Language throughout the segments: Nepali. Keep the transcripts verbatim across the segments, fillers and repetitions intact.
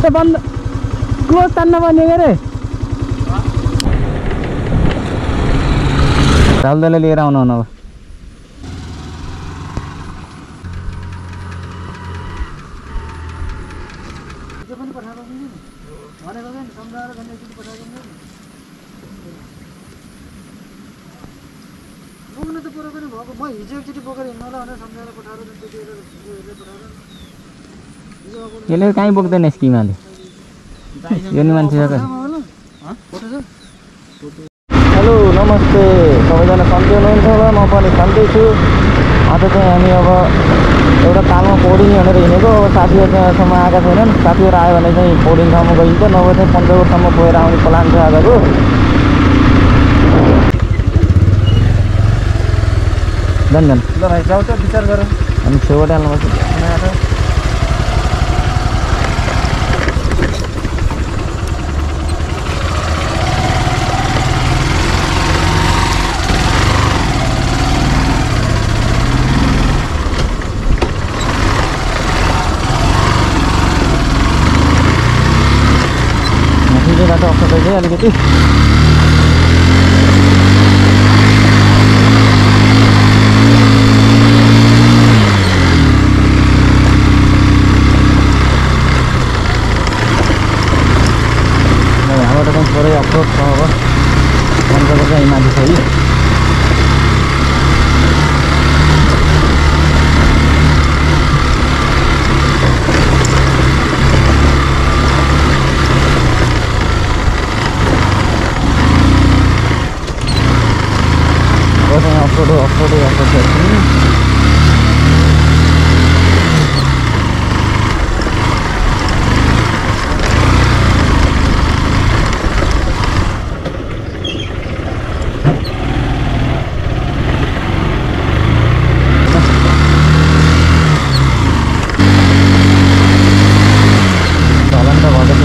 बन्द क्लोज तान्न पर्ने के अरे राहुल दाइले लिएर आउनु अब यसले कहीँ बोक्दैन स्किमाले यो नि मान्छे हेलो नमस्ते सबैजना सन्चै हुनुहुन्छ होला म पनि सन्चै छु आज चाहिँ हामी अब एउटा तालमा पौडिङ भनेर हिँडेको अब साथीहरू चाहिँ अहिलेसम्म आएका छैनन् साथीहरू आयो भने चाहिँ पौडिङ ठाउँमा गइन्छ नभए चाहिँ पन्चगढसम्म गएर आउने प्लान छ आजको जान जान ल भाइ जाऊ त विचार गर अनि छेउबाट हाल्नुपर्छ बाटो अप्ठ्यारो चाहिँ अलिकति यहाँबाट चाहिँ थोरै अप्रोच छ अब पन्चगढ चाहिँ माथि छ है अफरोड अफरोड अफरोड चलन त भएछ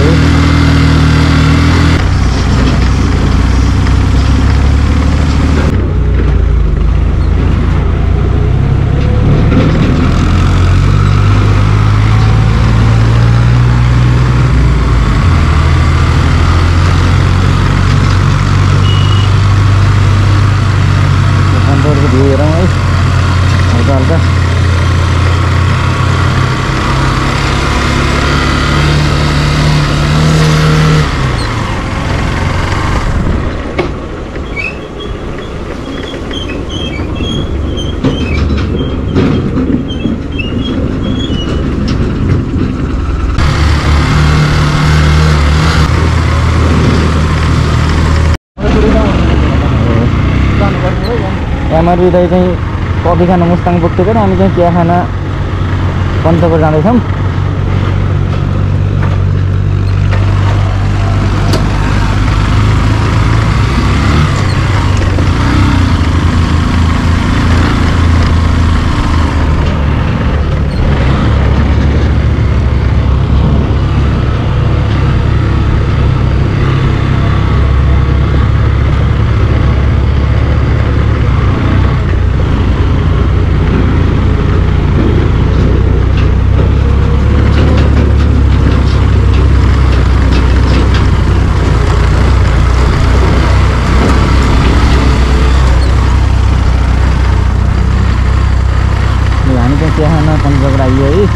एमआरबी दाइ चाहिँ कफी खान मुस्ताङ पुग्थ्यो भने हामी चाहिँ चिया खान पन्चगढ जाँदैछौँ चिया पन्चगढ आइयो है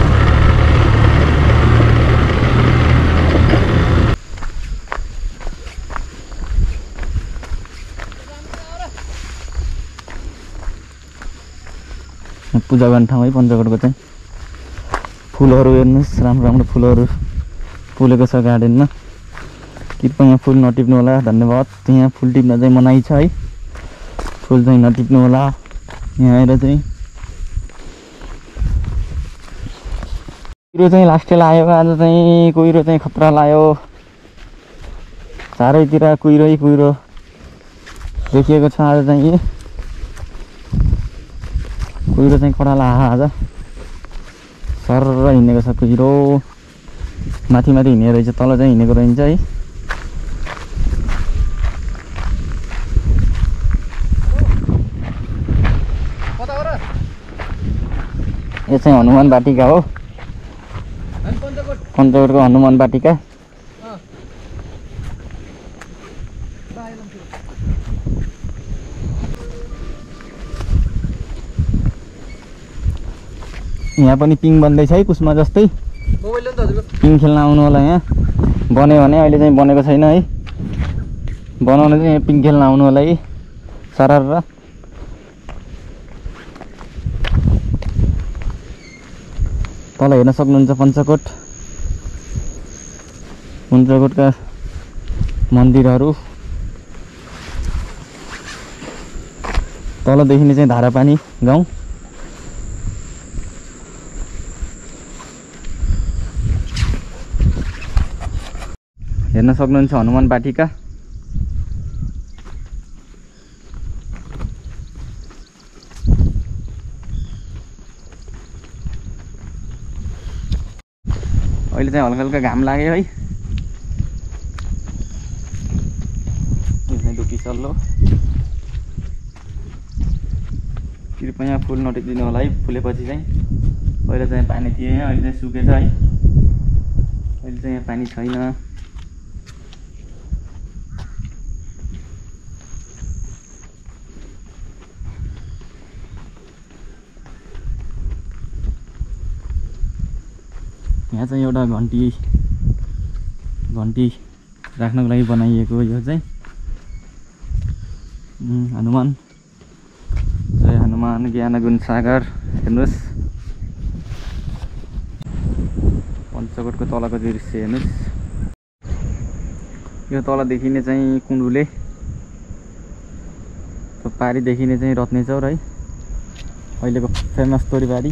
पूजा गर्ने ठाउँ है पन्चगढको चाहिँ फुलहरू हेर्नुहोस् राम्रो राम्रो फुलहरू फुलेको छ गार्डनमा कृपया फुल नटिप्नु होला धन्यवाद यहाँ फुल टिप्न चाहिँ मनाइ छ है फुल चाहिँ नटिप्नु होला यहाँ आएर चाहिँ कुहिरो चाहिँ लास्टै लायो आज चाहिँ कुहिरो चाहिँ खतरा लायो चारैतिर कुहिरै कुहिरो देखिएको छ आज चाहिँ कुहिरो चाहिँ कडा ला आज सर हिँडेको छ कुहिरो माथि माथि हिँडेको रहेछ तल चाहिँ हिँडेको रहन्छ है यो चाहिँ हनुमान बाटिका हो पञ्चकोटको हनुमान बाटिका यहाँ पनि पिङ बन्दैछ है कुसमा जस्तै पिङ खेल्न आउनु होला यहाँ बन्यो भने अहिले चाहिँ बनेको छैन है बनाउने चाहिँ यहाँ पिङ खेल्न आउनु होला है सरार र तल हेर्न सक्नुहुन्छ पञ्चकोट पञ्चकोटका मन्दिरहरू तल देखिने चाहिँ धारापानी गाउँ हेर्न सक्नुहुन्छ हनुमान बाटिका अहिले चाहिँ हल्का हल्का घाम लाग्यो है दुखी सल्लो कृपया फुल नटिदिनु होला है फुलेपछि चाहिँ पहिला चाहिँ पानी थियो यहाँ अहिले चाहिँ सुकेछ है अहिले चाहिँ यहाँ पानी छैन यहाँ चाहिँ एउटा घन्टी घन्टी राख्नको लागि बनाइएको यो चाहिँ हनुमान जय हनुमान ज्ञान गुण सागर हेर्नुहोस् पञ्चकोटको तलको दृश्य हेर्नुहोस् यो तल देखिने चाहिँ कुण्डुले पारी देखिने चाहिँ रत्नेचौर है अहिलेको फेमस तोरीबारी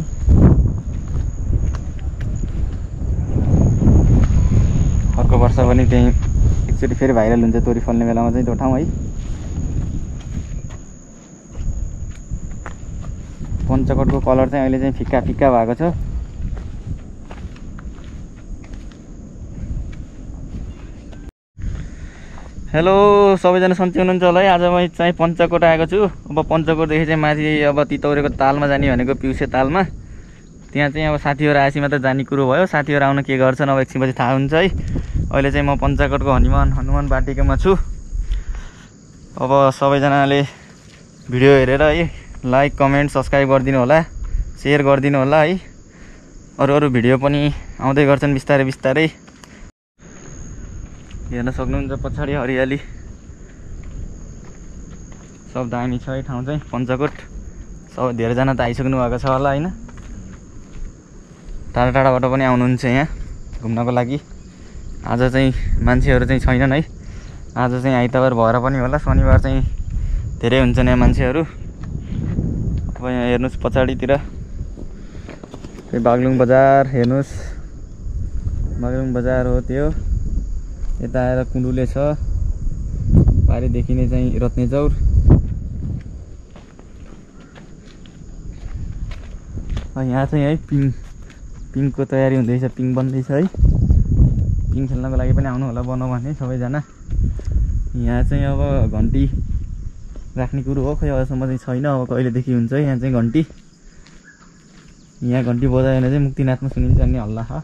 अर्को वर्ष पनि त्यही एकचोटि फेरि भाइरल हुन्छ तोरी फल्ने बेलामा चाहिँ त्यो ठाउँ है पञ्चकोटको कलर चाहिँ अहिले चाहिँ फिक्का फिक्का भएको छ हेलो सबैजना सन्चै हुनुहुन्छ होला है आज म चाहिँ पञ्चकोट आएको छु अब पञ्चकोटदेखि चाहिँ माथि अब तितौरेको तालमा जाने भनेको पिउसे तालमा त्यहाँ चाहिँ अब साथीहरू आएपछि मात्र जाने कुरो भयो साथीहरू आउन के गर्छन् अब एकछिनपछि थाहा हुन्छ है अहिले चाहिँ म पञ्चकोटको हनुमान हनुमान बाटिकामा छु अब सबैजनाले भिडियो हेरेर है लाइक कमेन्ट सब्सक्राइब गरिदिनु होला सेयर गरिदिनु होला है अरू अरू भिडियो पनि आउँदै गर्छन् बिस्तारै बिस्तारै हेर्न सक्नुहुन्छ पछाडि हरियाली सब दामी छ है ठाउँ चाहिँ पञ्चकोट सब धेरैजना त आइसक्नु भएको छ होला होइन टाढा टाढाबाट पनि आउनुहुन्छ यहाँ घुम्नको लागि आज चाहिँ मान्छेहरू चाहिँ छैनन् है आज चाहिँ आइतबार भएर पनि होला शनिबार चाहिँ धेरै हुन्छन् यहाँ मान्छेहरू अब यहाँ हेर्नुहोस् पछाडितिर बागलुङ बजार हेर्नुहोस् बागलुङ बजार हो त्यो यता आएर कुण्डुले छ पारी देखिने चाहिँ रत्नेचौर यहाँ चाहिँ है पिङ पिङको तयारी हुँदैछ पिङ बन्दैछ है पिङ खेल्नको लागि पनि आउनु होला बनाऊ भने सबैजना यहाँ चाहिँ अब घन्टी राख्ने कुरो हो खै अहिलेसम्म चाहिँ छैन अब कहिलेदेखि हुन्छ यहाँ चाहिँ घन्टी यहाँ घन्टी बजायो भने चाहिँ मुक्तिनाथमा सुनिन्छ नि हल्ला छ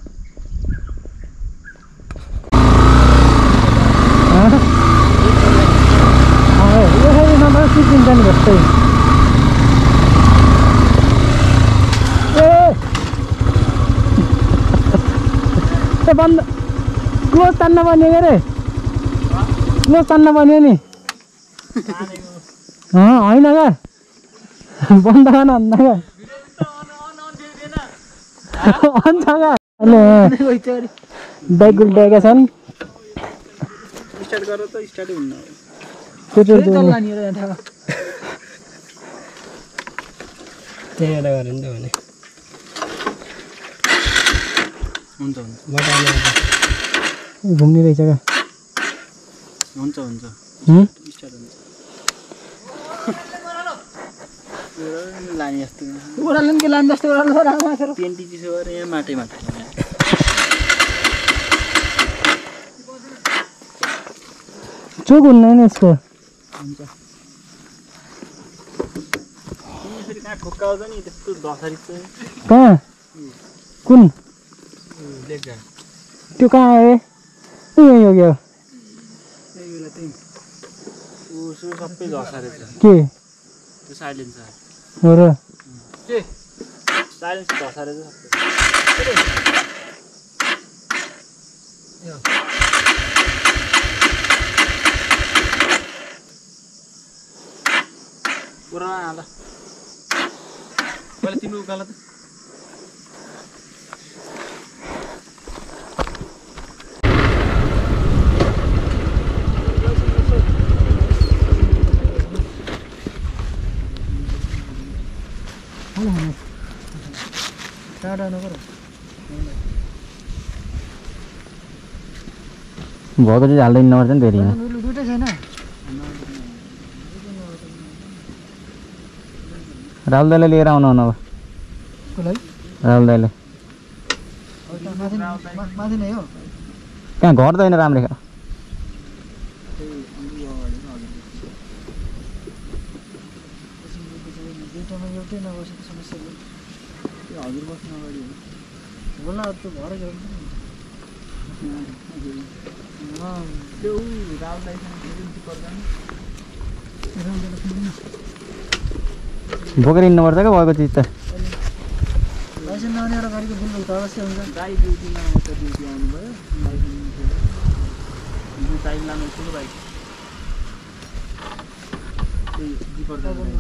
बन्द क्लोज तान्न पर्ने के अरे क्लोज तान्न पर्ने नि होइन क्या बन्द गर्न अन्त क्या अन्त क्या अहिले बाइक गुल्टाएका छन् घुम्ने रहेछ क्या हुन्छ हुन्छ लाने जस्तो ओह्रालो के लाने जस्तो ओह्रालो पेन्टी चिसो गरेर यहाँ माटै माटै चोक हुन्न नि यसको हुन्छ यसरी कहाँ ठोक्का आउँछ नि त्यस्तो दसरी चाहिँ कहाँ कुन लेख्दा त्यो कहाँ आयो यही हो क्या सबै झसारे छ के त्यो साइलेन्सर हो र के साइलेन्स झसारे छ सबै पुरा आला पहिला तिम्रो उकालो त टाढा नगर भएको चाहिँ हाल्दै नपर्छ नि फेरि यहाँ दुइटै छैन राहुल दाइलाई लिएर आउनु आउनु अब कसलाई राहुल दाइलाई माथि नै हो कहाँ घर त होइन राम्रो खा दुईटामा एउटै नबसेको समस्या हो त्यो हजुर बस्नु अगाडि होला त्यो भएर गयो त्यो राहुल दाइसँग पर्दैन बोकेर हिँड्नुपर्छ क्या भएको चिज त लाइसेन्स नआउने एउटा गाडीको बिल त अवश्य हुन्छ गाडी ड्युटीमा आउँछ ड्युटी आउनुभयो लाइसेन्स बाइक लानु ठुलो बाइक त्यही जिपर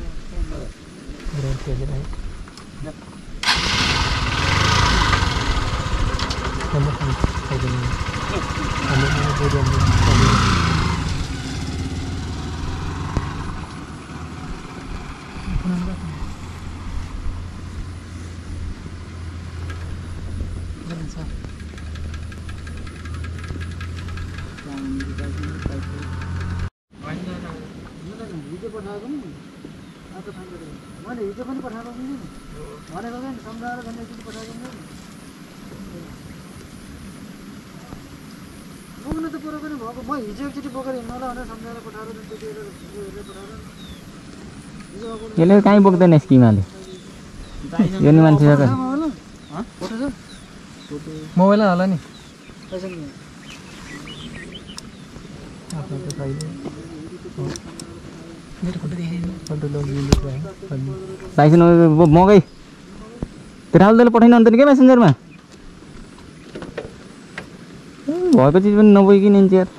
मैले हिजो पनि पठाएको नि भनेको नि सम्झाएर भने एकचोटि पठाएको नि बोक्नु त पुरो पनि भएको म हिजो एकचोटि बोकेर हिँड्नु होला भनेर सम्झाएर पठाएर त्यति हेरेर पठाएर यसले कहीँ बोक्दैन स्किमाले यो नि मान्छे फोटो छ मोबाइल होला नि लाइसेन्स मगै त्यो राहुल दाइले पठाइनु अन्त नि क्या मेसेन्जरमा भएको चिज पनि नबोकिन हिँड्छ यार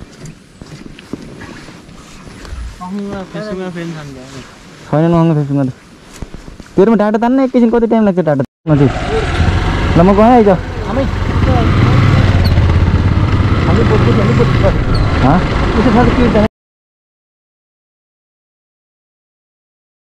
छैन महँगो फेसबुकमा त तेरोमा डाटा तान्न एकैछिन कति टाइम लाग्छ डाटा तान्न चाहिँ ल म गएँ आइज हामी